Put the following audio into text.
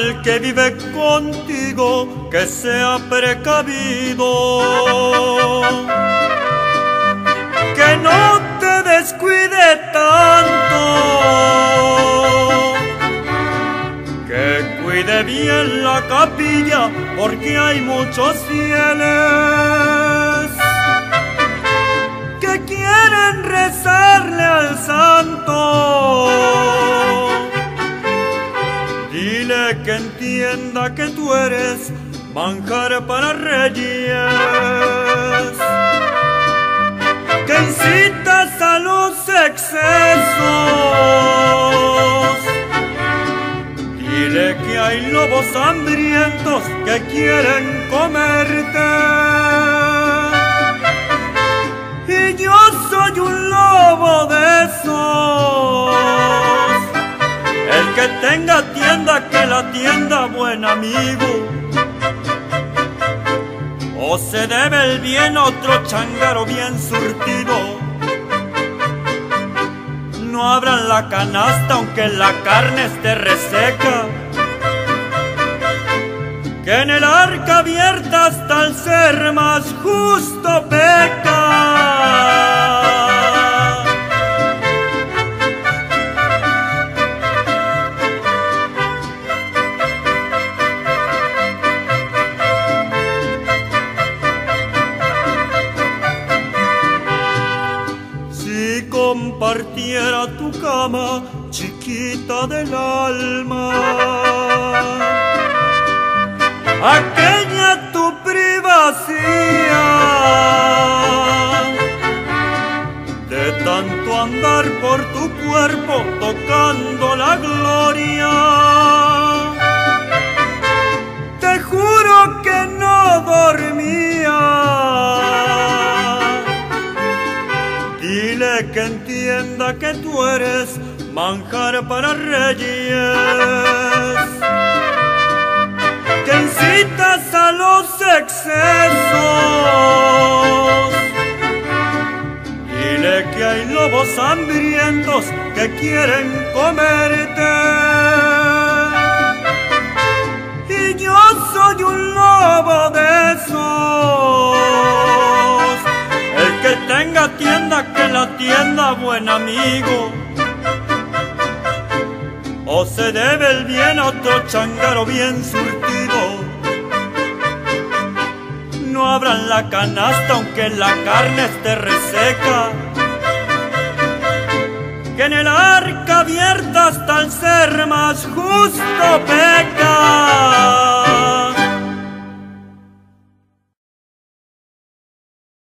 al que vive contigo que sea precavido, que no te descuide tanto, que cuide bien la capilla porque hay muchos fieles que quieren rezarle al santo. Dile que entienda que tú eres manjar para reyes, que incitas a los excesos. Dile que hay lobos hambrientos que quieren comerte, y yo soy un lobo de esos. El que tenga tienda, que la tienda, buen amigo. O se debe el bien a otro chángaro bien surtido. No abran la canasta aunque la carne esté reseca, que en el arca abierta hasta el ser más justo peca. Si compartiera tu cama, chiquita del alma, aquella tu privacidad, de tanto andar por tu cuerpo tocando la gloria, te juro que no dormía. Dile que entienda que tú eres manjar para reyes, que incitas a los excesos. Dile que hay lobos hambrientos que quieren comerte, y yo soy un lobo de esos. El que tenga tienda, que la tienda, buen amigo. O se debe el bien a otro chángaro bien surtido. No abran la canasta aunque la carne esté reseca, que en el arca abierta hasta el ser más justo